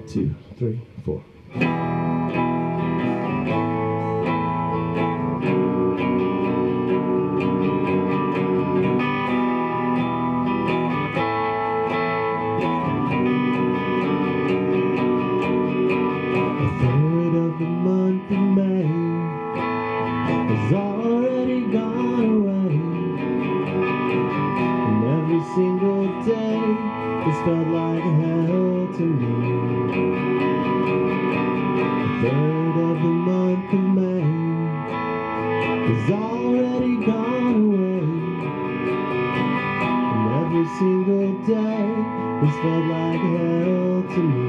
2, 3, 4. Has already gone away, and every single day has felt like hell to me. A third of the month of May has already gone away, and every single day has felt like hell to me.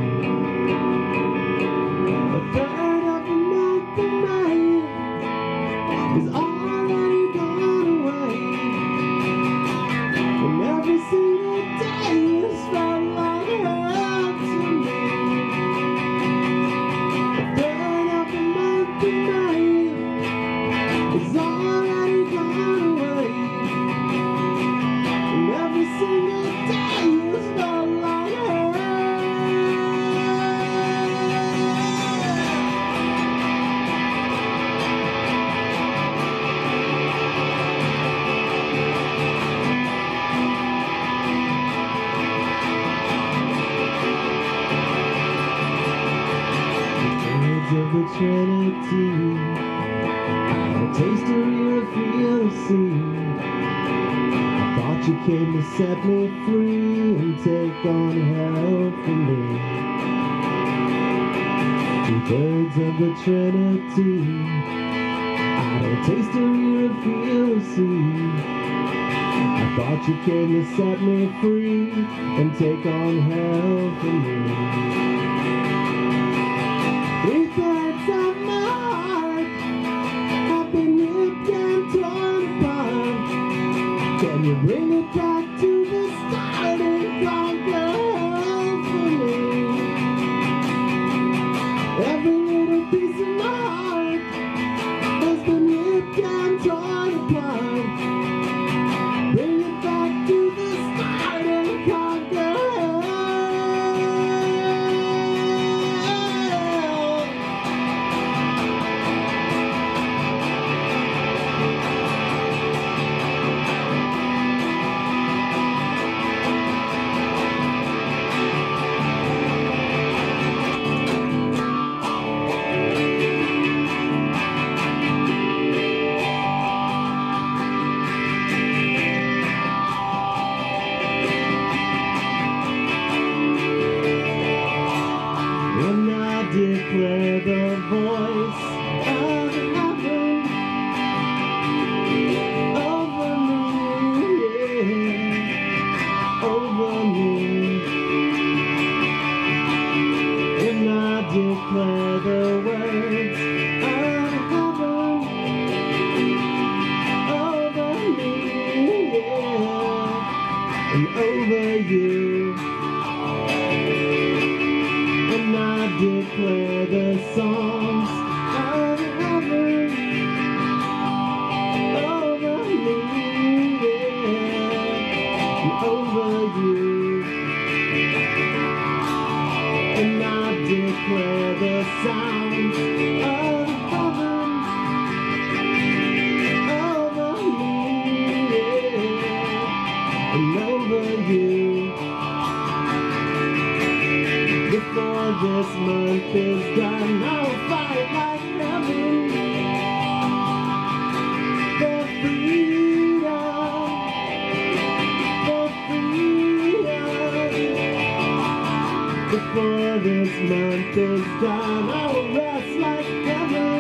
A third of the month of May is already gone away, and every single day has felt like hell to me. A third of the month of May is already gone away, and every single day has felt like hell. Of the Trinity, a taste of your feel to see. I thought you came to set me free and take on hell for me. 2/3 of the Trinity, a taste of your feel to see. I thought you came to set me free and take on hell for me. 3/3 of my heart have been ripped and torn apart. Can you bring it back to the start and conquer hell for me? Every little piece of my heart has been ripped and torn apart. Bring it back to the start and conquer hell. When I declare the voice of heaven over me, yeah, over me. When I declare the words of heaven over me, yeah, and over you. And I declare the songs of heaven over me, yeah, and over you. And I declare the sounds of heaven over me, yeah, and over you. Before this month is done, I'll fight like heaven for freedom, for freedom. Before this month is done, I'll rest like heaven.